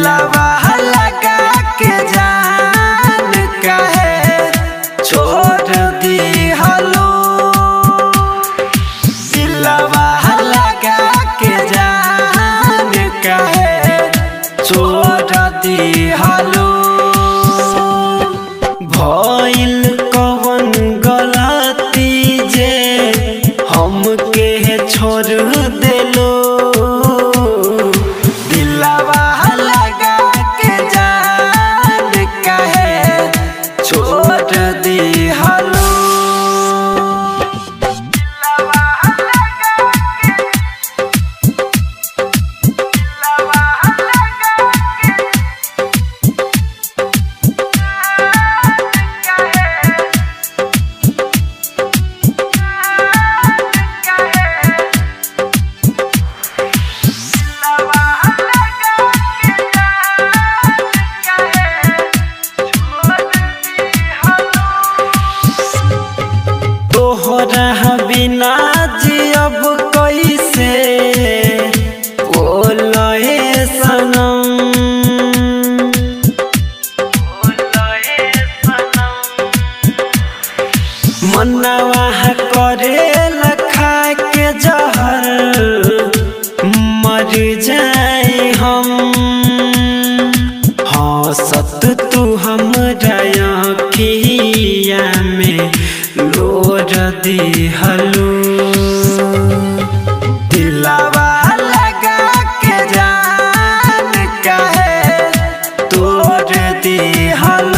दिलवा लगा के जान काहे छोड़ दी हलो। दिलवा लगा के जान काहे छोड़ दी हलो। भइल कवन गलती जे हमके छोड़ देलो। दिलवा लगा के जान काहे छोड़ दी हलो। तोहरा बिना जियब कैसे बोले सनम। मनवा करे लखा के जहर मर जाए हम। हंसत तू हमरा अखिया में लोर दी हलो। दिलवा लगा के जान काहे तोड़ दी हलो।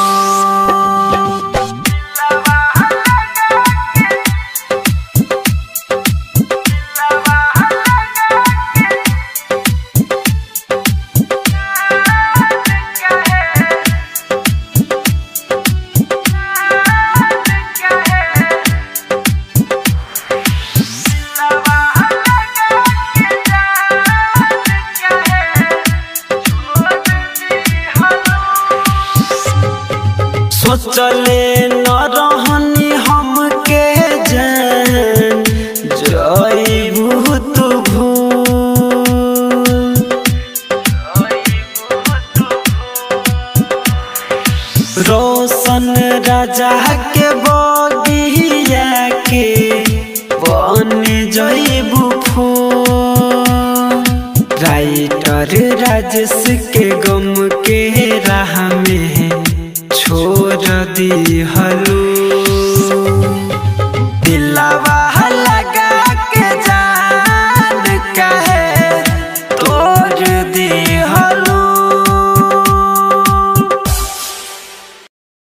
सोचले न रहनी हमके जान जइबू तू भूल। रोशन राजा के बगिया के बन जइबू फूल। राइटर राजेश के गम के राह में छोड़ दी है।